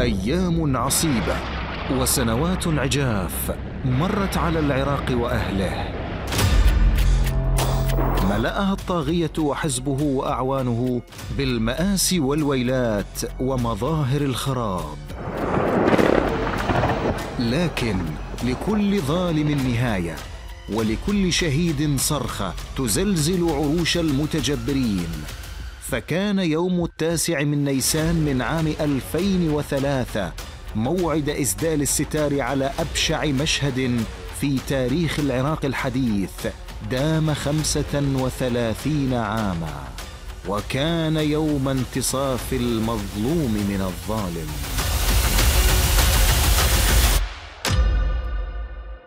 أيام عصيبة وسنوات عجاف مرت على العراق وأهله، ملأها الطاغية وحزبه وأعوانه بالمآسي والويلات ومظاهر الخراب. لكن لكل ظالم نهاية، ولكل شهيد صرخة تزلزل عروش المتجبرين. فكان يوم 9 من نيسان من عام 2003 موعد إسدال الستار على أبشع مشهد في تاريخ العراق الحديث دام 35 عاما، وكان يوم انتصاف المظلوم من الظالم.